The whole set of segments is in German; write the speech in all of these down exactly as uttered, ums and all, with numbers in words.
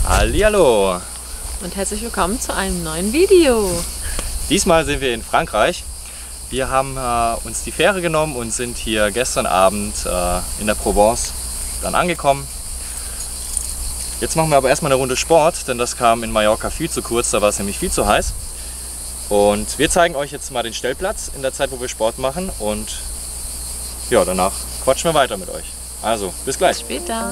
Hallihallo! Und herzlich willkommen zu einem neuen Video. Diesmal sind wir in Frankreich. Wir haben äh, uns die Fähre genommen und sind hier gestern Abend äh, in der Provence dann angekommen. Jetzt machen wir aber erstmal eine Runde Sport, denn das kam in Mallorca viel zu kurz, da war es nämlich viel zu heiß. Und wir zeigen euch jetzt mal den Stellplatz in der Zeit, wo wir Sport machen, und ja, danach quatschen wir weiter mit euch. Also, bis gleich. Bis später.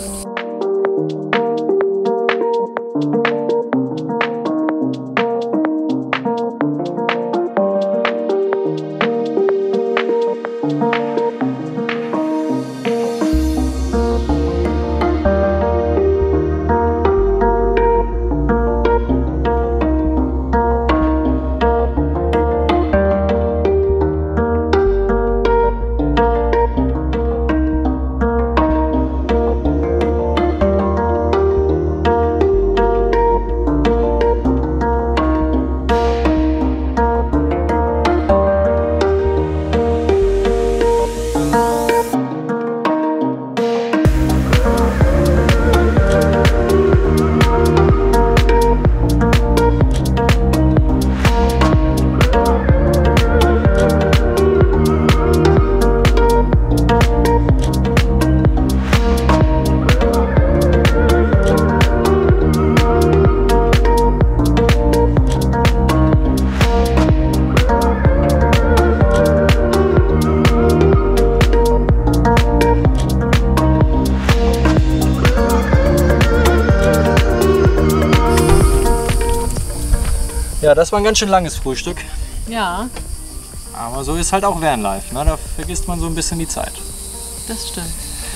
Ja, das war ein ganz schön langes Frühstück. Ja, Aber so ist halt auch Vanlife, ne? Da vergisst man so ein bisschen die Zeit. das stimmt.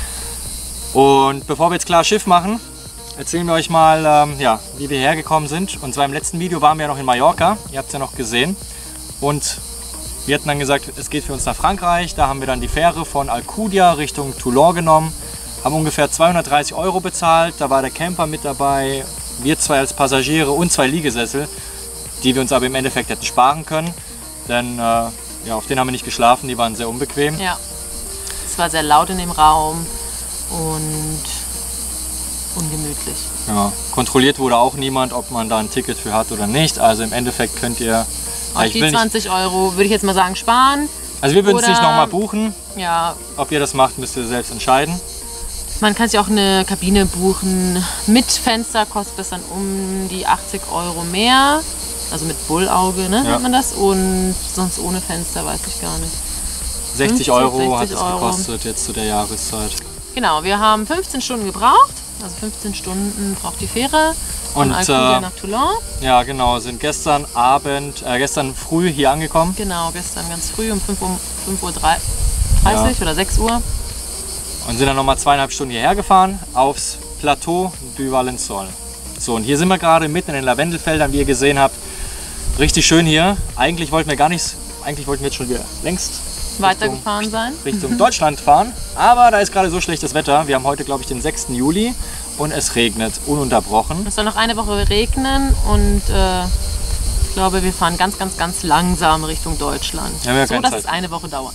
Und bevor wir jetzt klar Schiff machen, erzählen wir euch mal, ähm, ja, wie wir hergekommen sind. Und zwar im letzten Video waren wir ja noch in Mallorca, ihr habt es ja noch gesehen. Und wir hatten dann gesagt, es geht für uns nach Frankreich. Da haben wir dann die Fähre von Alcudia Richtung Toulon genommen, haben ungefähr zweihundertdreißig Euro bezahlt. Da war der Camper mit dabei, wir zwei als Passagiere und zwei Liegesessel, die wir uns aber im Endeffekt hätten sparen können. Denn äh, ja, auf denen haben wir nicht geschlafen, die waren sehr unbequem. Ja, es war sehr laut in dem Raum und ungemütlich. Ja, kontrolliert wurde auch niemand, ob man da ein Ticket für hat oder nicht. Also im Endeffekt könnt ihr... Ja, Euch ich die will nicht, zwanzig Euro würde ich jetzt mal sagen sparen. also wir würden es oder- nicht nochmal buchen. Ja, Ob ihr das macht, müsst ihr selbst entscheiden. man kann sich auch eine Kabine buchen. Mit Fenster kostet das dann um die achtzig Euro mehr. Also mit Bullauge, ne, Ja. nennt man das. Und sonst ohne Fenster weiß ich gar nicht. sechzig Euro hat es sechzig Euro. gekostet jetzt zu der Jahreszeit. Genau, wir haben fünfzehn Stunden gebraucht. Also fünfzehn Stunden braucht die Fähre von Und, Alcudia äh, nach Toulon. Ja, genau, sind gestern Abend, äh, gestern früh hier angekommen. Genau, gestern ganz früh um fünf Uhr dreißig oder sechs Uhr. Und sind dann nochmal zweieinhalb Stunden hierher gefahren aufs Plateau du Valensole. So, und hier sind wir gerade mitten in den Lavendelfeldern, wie ihr gesehen habt. Richtig schön hier. Eigentlich wollten wir gar nichts, eigentlich wollten wir jetzt schon wieder längst Weitergefahren sein. Richtung Deutschland fahren. Aber da ist gerade so schlechtes Wetter. Wir haben heute, glaube ich, den sechsten Juli und es regnet ununterbrochen. Es soll noch eine Woche regnen und äh, ich glaube, wir fahren ganz, ganz, ganz langsam Richtung Deutschland. Ja, wir haben so, keine dass Zeit. es eine Woche dauert.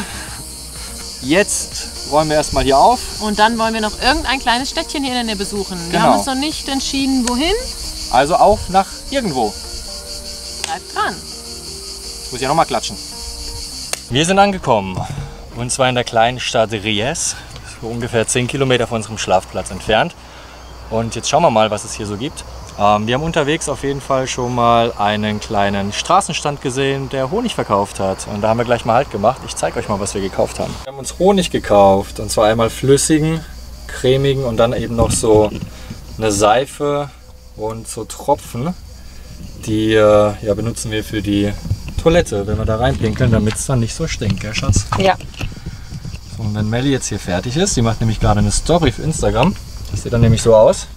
Jetzt räumen wir erstmal hier auf. Und dann wollen wir noch irgendein kleines Städtchen hier in der Nähe besuchen. Wir Genau. haben uns noch nicht entschieden, wohin. Also auf nach irgendwo. Bleibt dran. Ich muss ja noch mal klatschen. Wir sind angekommen. Und zwar in der kleinen Stadt Riez. So ungefähr zehn Kilometer von unserem Schlafplatz entfernt. Und jetzt schauen wir mal, was es hier so gibt. Ähm, wir haben unterwegs auf jeden Fall schon mal einen kleinen Straßenstand gesehen, der Honig verkauft hat. Und da haben wir gleich mal Halt gemacht. Ich zeige euch mal, was wir gekauft haben. Wir haben uns Honig gekauft. Und zwar einmal flüssigen, cremigen und dann eben noch so eine Seife und so Tropfen. Die äh, ja, benutzen wir für die Toilette, wenn wir da reinpinkeln, damit es dann nicht so stinkt, gell, Schatz? Ja. So, und wenn Melli jetzt hier fertig ist, die macht nämlich gerade eine Story für Instagram, das sieht dann nämlich so aus,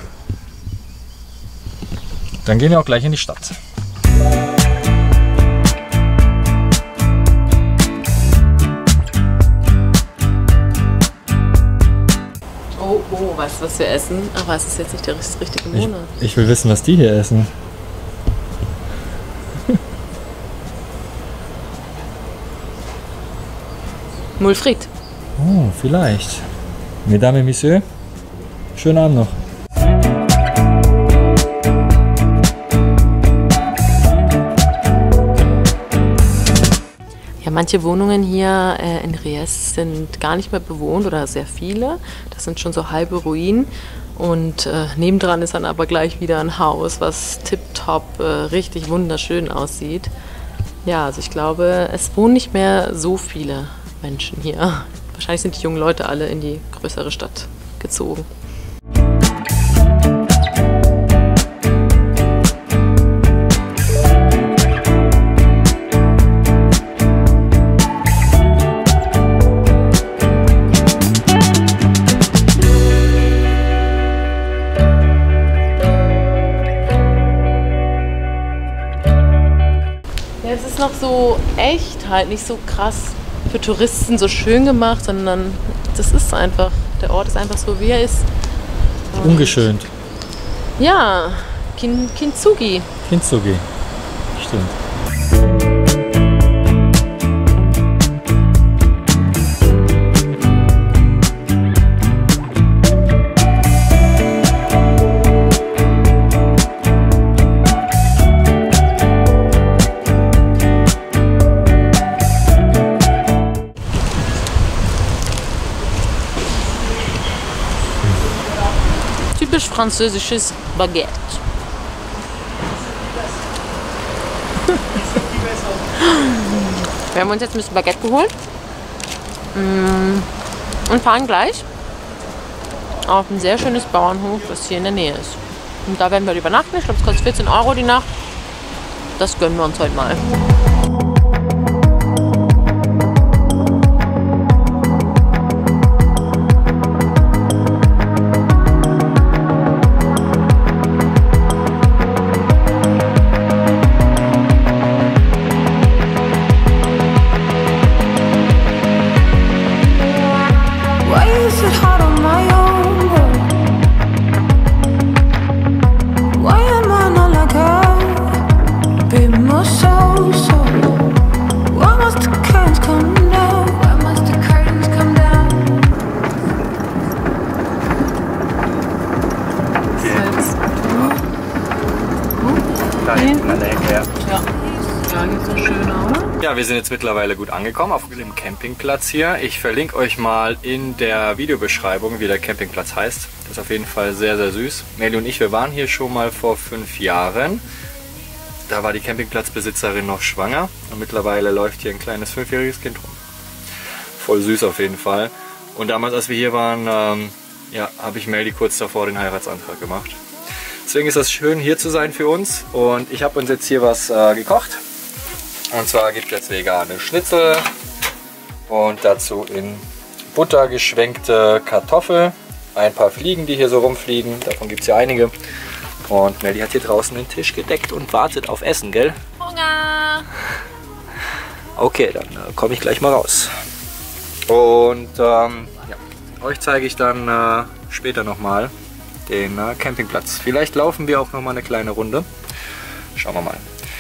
dann gehen wir auch gleich in die Stadt. Oh, oh, weißt du, was wir essen? Aber es ist jetzt nicht der richtige Ich, Monat. ich will wissen, was die hier essen. Moule frites. Oh, vielleicht. Mesdames et Messieurs, schönen Abend noch. manche Wohnungen hier äh, in Riez sind gar nicht mehr bewohnt oder sehr viele. Das sind schon so halbe Ruinen. Und äh, nebendran ist dann aber gleich wieder ein Haus, was tipptopp, äh, richtig wunderschön aussieht. Ja, also ich glaube, es wohnen nicht mehr so viele Menschen hier. Wahrscheinlich sind die jungen Leute alle in die größere Stadt gezogen. Es ist noch so echt, halt nicht so krass für Touristen so schön gemacht, sondern das ist einfach, der Ort ist einfach so, wie er ist. Und ungeschönt. Ja, Kin Kintsugi. Kintsugi, stimmt. Typisch französisches Baguette. Wir haben uns jetzt ein bisschen Baguette geholt und fahren gleich auf ein sehr schönes Bauernhof, das hier in der Nähe ist. Und da werden wir übernachten. Ich glaube, es kostet vierzehn Euro die Nacht. Das gönnen wir uns heute mal. Ja, wir sind jetzt mittlerweile gut angekommen auf dem Campingplatz hier. Ich verlinke euch mal in der Videobeschreibung, wie der Campingplatz heißt. Das ist auf jeden Fall sehr, sehr süß. Meli und ich, wir waren hier schon mal vor fünf Jahren. Da war die Campingplatzbesitzerin noch schwanger und mittlerweile läuft hier ein kleines fünfjähriges Kind rum. Voll süß auf jeden Fall. Und damals, als wir hier waren, ähm, ja, habe ich Meli kurz davor den Heiratsantrag gemacht. Deswegen ist das schön, hier zu sein für uns. Und ich habe uns jetzt hier was äh, gekocht. Und zwar gibt es jetzt vegane Schnitzel und dazu in Butter geschwenkte Kartoffel, ein paar Fliegen, die hier so rumfliegen, davon gibt es ja einige. Und Meli hat hier draußen den Tisch gedeckt und wartet auf Essen, gell? Hunger! Okay, dann äh, komme ich gleich mal raus. Und ähm, ja, euch zeige ich dann äh, später nochmal den äh, Campingplatz. Vielleicht laufen wir auch nochmal eine kleine Runde. Schauen wir mal.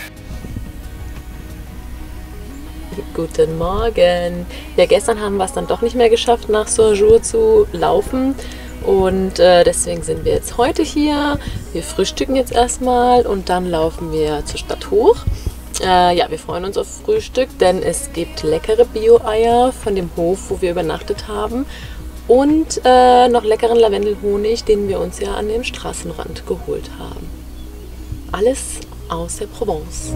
Guten Morgen. Ja, gestern haben wir es dann doch nicht mehr geschafft, nach Saint-Jour zu laufen. Und äh, deswegen sind wir jetzt heute hier. Wir frühstücken jetzt erstmal und dann laufen wir zur Stadt hoch. Äh, ja, wir freuen uns auf Frühstück, denn es gibt leckere Bio-Eier von dem Hof, wo wir übernachtet haben. Und äh, noch leckeren Lavendelhonig, den wir uns ja an dem Straßenrand geholt haben. Alles aus der Provence.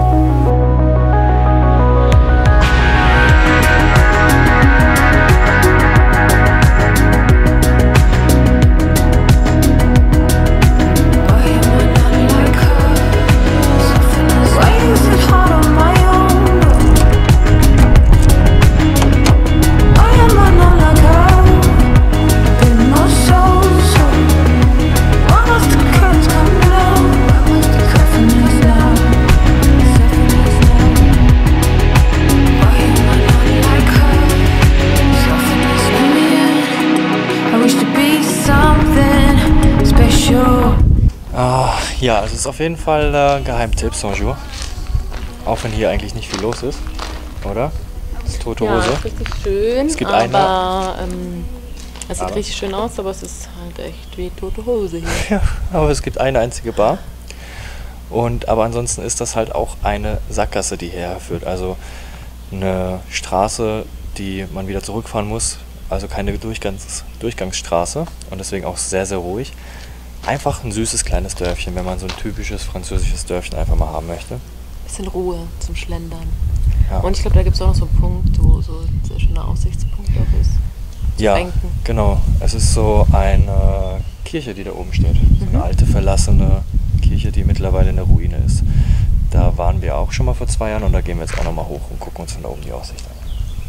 Ja, es ist auf jeden Fall äh, Geheimtipp, Saint-Jour. Auch wenn hier eigentlich nicht viel los ist, oder? Das ist tote Hose. Ja, ist richtig schön, es gibt aber eine, ähm, es sieht aber. richtig schön aus, aber es ist halt echt wie tote Hose hier. Ja, aber es gibt eine einzige Bar. Und, aber ansonsten ist das halt auch eine Sackgasse, die hierher führt. Also eine Straße, die man wieder zurückfahren muss, also keine Durchgangs Durchgangsstraße und deswegen auch sehr, sehr ruhig. Einfach ein süßes kleines Dörfchen, wenn man so ein typisches französisches Dörfchen einfach mal haben möchte. Bisschen Ruhe zum Schlendern. Ja. Und ich glaube, da gibt es auch noch so einen Punkt, wo so ein sehr schöner Aussichtspunkt auch ist. Ja, Bänken. genau. Es ist so eine Kirche, die da oben steht. So eine Mhm. alte, verlassene Kirche, die mittlerweile in der Ruine ist. Da waren wir auch schon mal vor zwei Jahren und da gehen wir jetzt auch noch mal hoch und gucken uns von da oben die Aussicht an.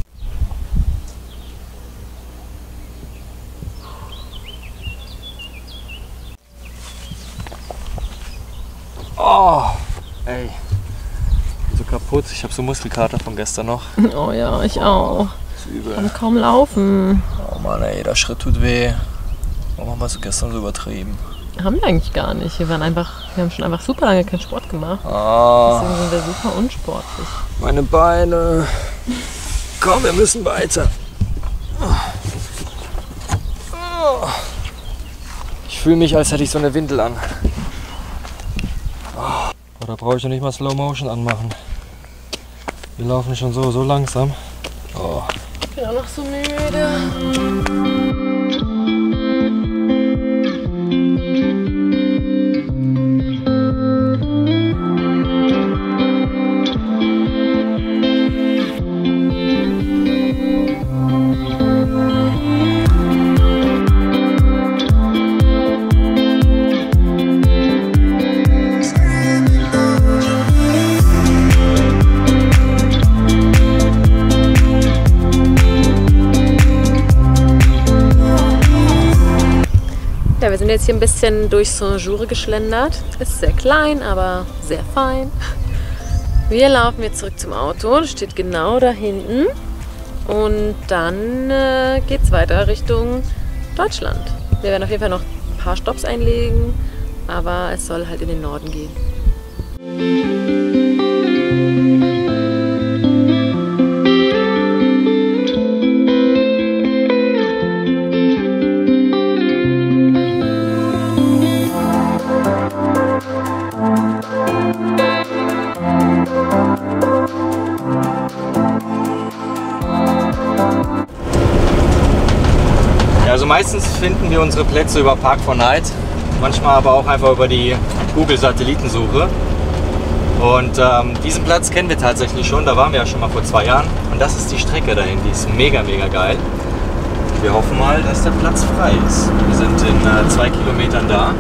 Oh, ey, so kaputt. Ich habe so Muskelkater von gestern noch. Oh ja, ich auch. Das ist übel. Kann kaum laufen. Oh Mann, ey, der Schritt tut weh. Warum haben wir es gestern so übertrieben? Haben wir eigentlich gar nicht. Wir waren einfach, wir haben schon einfach super lange keinen Sport gemacht. Ah, Deswegen sind wir super unsportlich. meine Beine. Komm, wir müssen weiter. Ich fühle mich, als hätte ich so eine Windel an. Oh, da brauche ich ja nicht mal Slow Motion anmachen. Wir laufen schon so, so langsam. Oh. Ich bin auch noch so müde. Ja, wir sind jetzt hier ein bisschen durch Saint-Joure geschlendert. Ist sehr klein, aber sehr fein. Wir laufen jetzt zurück zum Auto. Das steht genau da hinten. Und dann äh, geht es weiter Richtung Deutschland. Wir werden auf jeden Fall noch ein paar Stopps einlegen, aber es soll halt in den Norden gehen. Also meistens finden wir unsere Plätze über Park four Night, manchmal aber auch einfach über die Google-Satellitensuche. Und ähm, diesen Platz kennen wir tatsächlich schon, da waren wir ja schon mal vor zwei Jahren. Und das ist die Strecke dahin, die ist mega, mega geil. Wir hoffen mal, dass der Platz frei ist. Wir sind in äh, zwei Kilometern da.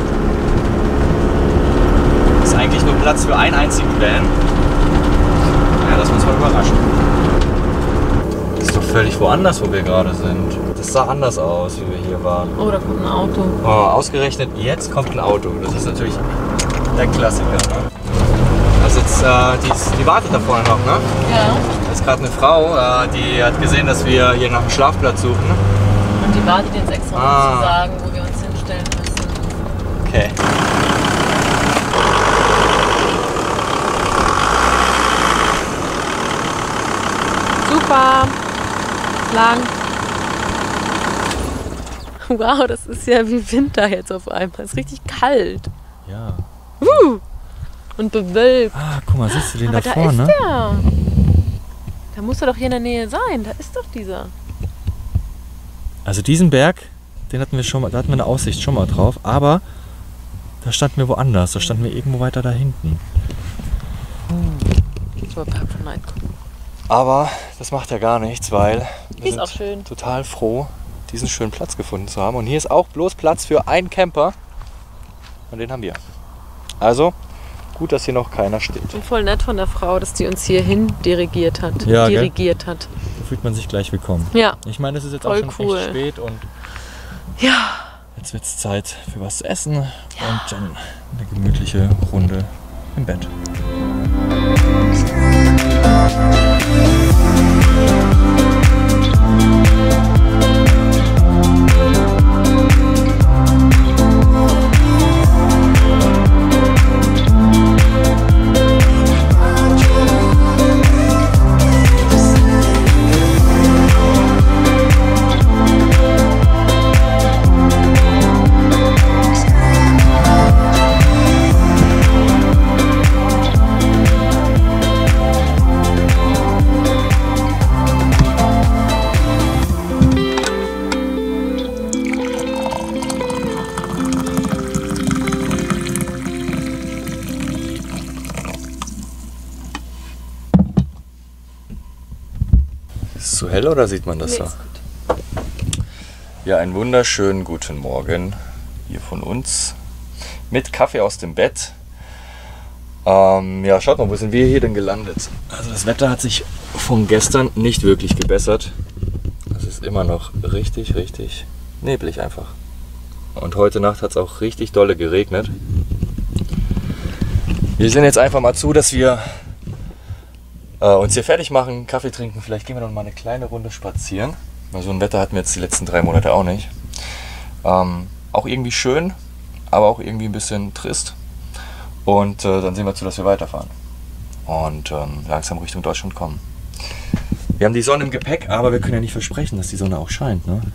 Ist eigentlich nur Platz für einen einzigen Van. Ja, lass uns mal überraschen. Das ist doch völlig woanders, wo wir gerade sind. Das sah anders aus, wie wir hier waren. Oh, da kommt ein Auto. Oh, ausgerechnet jetzt kommt ein Auto. Das ist natürlich der Klassiker. Ne? Also jetzt, äh, die, ist, die wartet da vorne noch, ne? Ja. Da ist gerade eine Frau, äh, die hat gesehen, dass wir hier nach einem Schlafplatz suchen. Und die wartet jetzt extra, um Ah. uns zu sagen, wo wir uns hinstellen müssen. Okay. Super. Lang. Wow, das ist ja wie Winter jetzt auf einmal. Es ist richtig kalt. Ja. Uh, und bewölkt. Ah, guck mal, siehst du den Aber da da vorne? ist der. Da muss er doch hier in der Nähe sein. Da ist doch dieser. Also diesen Berg, den hatten wir schon mal, da hatten wir eine Aussicht schon mal drauf, aber da standen wir woanders. Da standen wir irgendwo weiter da hinten. Ich will Park four Night gucken. Aber das macht ja gar nichts, weil Die wir ist auch sind schön. total froh, diesen schönen Platz gefunden zu haben. Und hier ist auch bloß Platz für einen Camper. Und den haben wir. Also, gut, dass hier noch keiner steht. Und voll nett von der Frau, dass die uns hierhin dirigiert hat. Ja, gell? dirigiert hat. Da fühlt man sich gleich willkommen. Ja. Ich meine, es ist jetzt Voll auch schon cool. echt spät und Ja. jetzt wird es Zeit für was zu essen und dann eine gemütliche Runde im Bett. hell oder sieht man das Nee, so? ist gut. Ja, einen wunderschönen guten Morgen hier von uns mit Kaffee aus dem Bett. Ähm, ja, schaut mal, wo sind wir hier denn gelandet? Also das Wetter hat sich von gestern nicht wirklich gebessert. Es ist immer noch richtig, richtig neblig einfach. Und heute Nacht hat es auch richtig dolle geregnet. Wir sehen jetzt einfach mal zu, dass wir äh, uns hier fertig machen, Kaffee trinken. Vielleicht gehen wir noch mal eine kleine Runde spazieren. Weil so ein Wetter hatten wir jetzt die letzten drei Monate auch nicht. Ähm, auch irgendwie schön, aber auch irgendwie ein bisschen trist. Und äh, dann sehen wir zu, dass wir weiterfahren. Und ähm, langsam Richtung Deutschland kommen. Wir haben die Sonne im Gepäck, aber wir können ja nicht versprechen, dass die Sonne auch scheint, ne?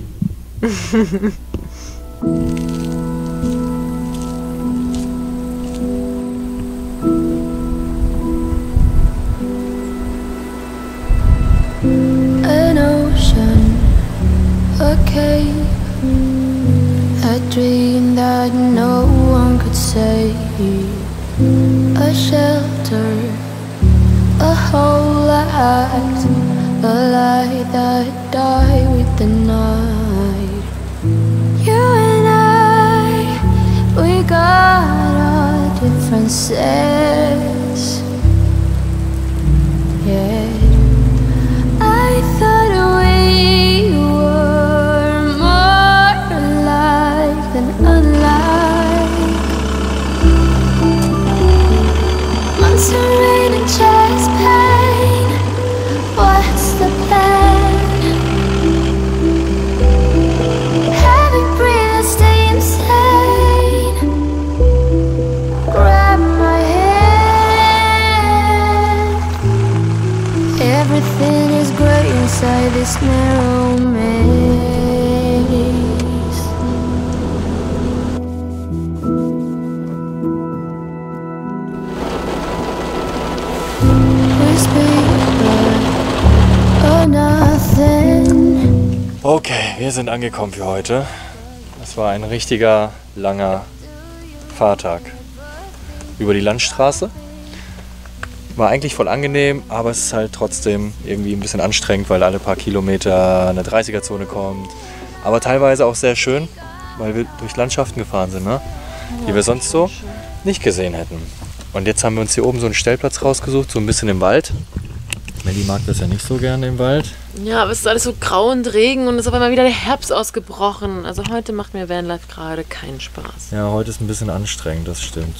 An ocean, a cave, a dream that no one could save, a shelter, a whole lot, a light that died with the night. You and I, we got our differences, yeah. I thought we were more alike than unlike. Months of rain and chest pain. What's the plan? Having breathed, stay insane. Grab my hand. Everything is great inside this narrow maze. We speak or nothing. Okay, wir sind angekommen für heute. Das war ein richtiger, langer Fahrtag über die Landstraße. War eigentlich voll angenehm, aber es ist halt trotzdem irgendwie ein bisschen anstrengend, weil alle paar Kilometer eine dreißiger-Zone kommt. Aber teilweise auch sehr schön, weil wir durch Landschaften gefahren sind, ne? Die wir sonst so nicht gesehen hätten. Und jetzt haben wir uns hier oben so einen Stellplatz rausgesucht, so ein bisschen im Wald. Melli mag das ja nicht so gerne im Wald. Ja, aber es ist alles so grau und Regen und es ist auf einmal wieder der Herbst ausgebrochen. Also heute macht mir Vanlife gerade keinen Spaß. Ja, heute ist ein bisschen anstrengend, das stimmt.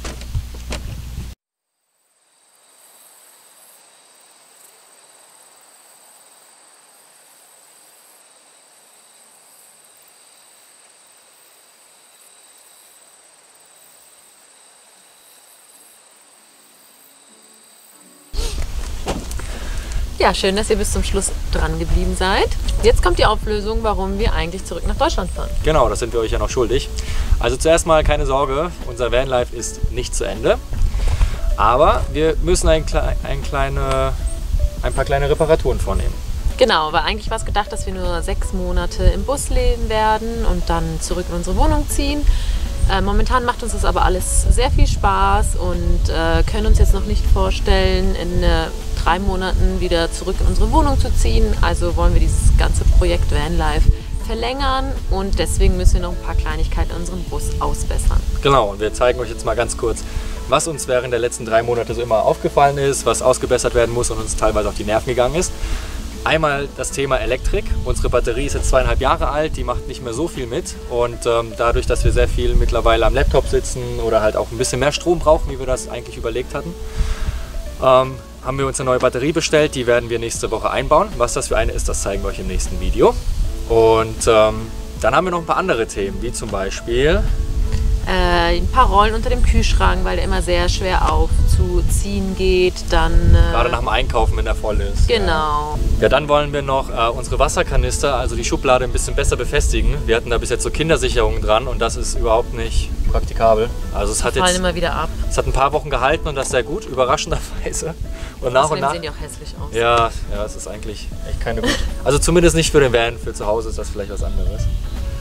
Ja, schön, dass ihr bis zum Schluss dran geblieben seid. Jetzt kommt die Auflösung, warum wir eigentlich zurück nach Deutschland fahren. Genau, das sind wir euch ja noch schuldig. Also zuerst mal keine Sorge, unser Vanlife ist nicht zu Ende. Aber wir müssen ein, Kle ein, kleine, ein paar kleine Reparaturen vornehmen. Genau, weil eigentlich war es gedacht, dass wir nur sechs Monate im Bus leben werden und dann zurück in unsere Wohnung ziehen. Äh, momentan macht uns das aber alles sehr viel Spaß und äh, können uns jetzt noch nicht vorstellen, in äh, drei Monaten wieder zurück in unsere Wohnung zu ziehen. Also wollen wir dieses ganze Projekt Vanlife verlängern und deswegen müssen wir noch ein paar Kleinigkeiten in unserem Bus ausbessern. Genau, und wir zeigen euch jetzt mal ganz kurz, was uns während der letzten drei Monate so immer aufgefallen ist, was ausgebessert werden muss und uns teilweise auf die Nerven gegangen ist. Einmal das Thema Elektrik. Unsere Batterie ist jetzt zweieinhalb Jahre alt, die macht nicht mehr so viel mit und ähm, dadurch, dass wir sehr viel mittlerweile am Laptop sitzen oder halt auch ein bisschen mehr Strom brauchen, wie wir das eigentlich überlegt hatten, ähm, haben wir uns eine neue Batterie bestellt, die werden wir nächste Woche einbauen. Was das für eine ist, das zeigen wir euch im nächsten Video. Und ähm, dann haben wir noch ein paar andere Themen, wie zum Beispiel Äh, ein paar Rollen unter dem Kühlschrank, weil der immer sehr schwer aufzuziehen geht. Dann, äh, gerade nach dem Einkaufen, wenn der voll ist. Genau. Ja, dann wollen wir noch äh, unsere Wasserkanister, also die Schublade, ein bisschen besser befestigen. Wir hatten da bis jetzt so Kindersicherungen dran und das ist überhaupt nicht praktikabel. Also es hat Fallen jetzt immer wieder ab. es hat ein paar Wochen gehalten und das sehr gut, überraschenderweise. Und nach und Außerdem nach. sehen die auch hässlich aus. Ja, ja, es ist eigentlich echt keine gute. Also zumindest nicht für den Van, für zu Hause ist das vielleicht was anderes.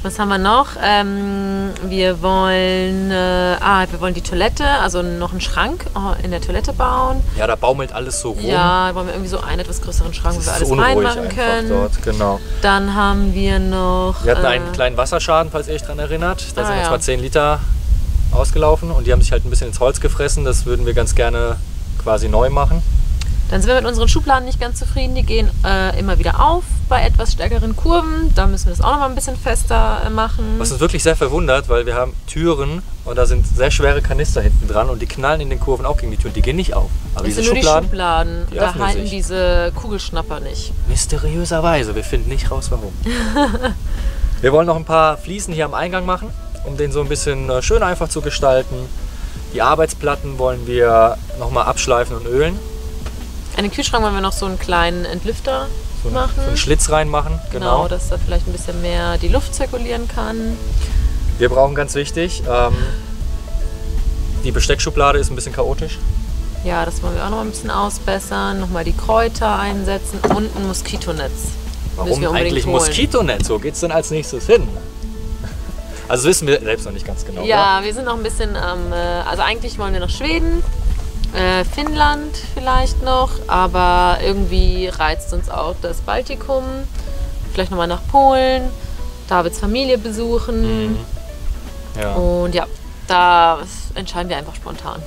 Was haben wir noch? Ähm, wir wollen, äh, ah, wir wollen die Toilette, also noch einen Schrank in der Toilette bauen. Ja, da baumelt alles so rum. Ja, wollen wir irgendwie so einen etwas größeren Schrank, wo wir alles so reinmachen können. Dort, genau. Dann haben wir noch... Wir hatten äh, einen kleinen Wasserschaden, falls ihr euch daran erinnert. Da ah, sind jetzt ja. mal zehn Liter ausgelaufen und die haben sich halt ein bisschen ins Holz gefressen. Das würden wir ganz gerne quasi neu machen. Dann sind wir mit unseren Schubladen nicht ganz zufrieden. Die gehen äh, immer wieder auf bei etwas stärkeren Kurven. Da müssen wir das auch noch mal ein bisschen fester äh, machen. Was uns wirklich sehr verwundert, weil wir haben Türen und da sind sehr schwere Kanister hinten dran und die knallen in den Kurven auch gegen die Türen. Die gehen nicht auf. Aber das diese sind nur Schubladen, die Schubladen. die Da öffnen halten sich. diese Kugelschnapper nicht. Mysteriöserweise. Wir finden nicht raus, warum. Wir wollen noch ein paar Fliesen hier am Eingang machen, um den so ein bisschen äh, schön einfach zu gestalten. Die Arbeitsplatten wollen wir noch mal abschleifen und ölen. An den Kühlschrank wollen wir noch so einen kleinen Entlüfter So einen, machen. so einen Schlitz reinmachen. Genau, Genau. dass da vielleicht ein bisschen mehr die Luft zirkulieren kann. Wir brauchen ganz wichtig, ähm, die Besteckschublade ist ein bisschen chaotisch. Ja, das wollen wir auch noch mal ein bisschen ausbessern. Nochmal die Kräuter einsetzen und ein Moskitonetz. Müssen Warum wir unbedingt eigentlich holen. Moskitonetz? Wo geht es denn als nächstes hin? Also das wissen wir selbst noch nicht ganz genau. Ja, wir sind noch ein bisschen am, äh, also eigentlich wollen wir nach Schweden, äh, Finnland vielleicht noch, aber irgendwie reizt uns auch das Baltikum, vielleicht nochmal nach Polen, Davids Familie besuchen Mhm. Ja. und ja, da entscheiden wir einfach spontan.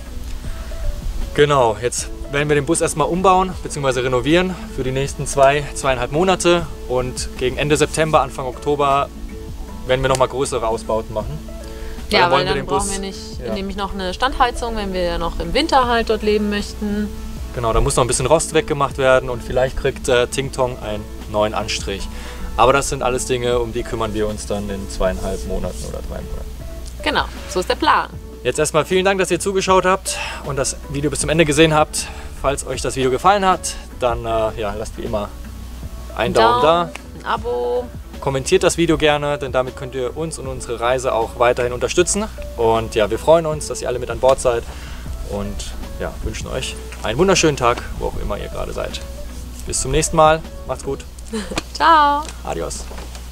Genau, jetzt werden wir den Bus erstmal umbauen bzw. renovieren für die nächsten zwei, zweieinhalb Monate und gegen Ende September, Anfang Oktober werden wir nochmal größere Ausbauten machen. Ja, dann weil wollen wir dann den brauchen Bus- wir nicht, ja. nämlich noch eine Standheizung, wenn wir ja noch im Winter halt dort leben möchten. Genau, da muss noch ein bisschen Rost weggemacht werden und vielleicht kriegt äh, Ting Tong einen neuen Anstrich. Aber das sind alles Dinge, um die kümmern wir uns dann in zweieinhalb Monaten oder drei Monaten. Genau, so ist der Plan. Jetzt erstmal vielen Dank, dass ihr zugeschaut habt und das Video bis zum Ende gesehen habt. Falls euch das Video gefallen hat, dann äh, ja, lasst wie immer einen Daumen da. Ein Abo. Kommentiert das Video gerne, denn damit könnt ihr uns und unsere Reise auch weiterhin unterstützen. Und ja, wir freuen uns, dass ihr alle mit an Bord seid und ja, wünschen euch einen wunderschönen Tag, wo auch immer ihr gerade seid. Bis zum nächsten Mal. Macht's gut. Ciao. Adios.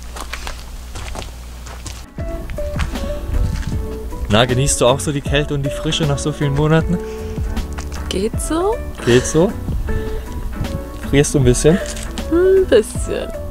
Na, genießt du auch so die Kälte und die Frische nach so vielen Monaten? Geht so? Geht so? Frierst du ein bisschen? Ein bisschen.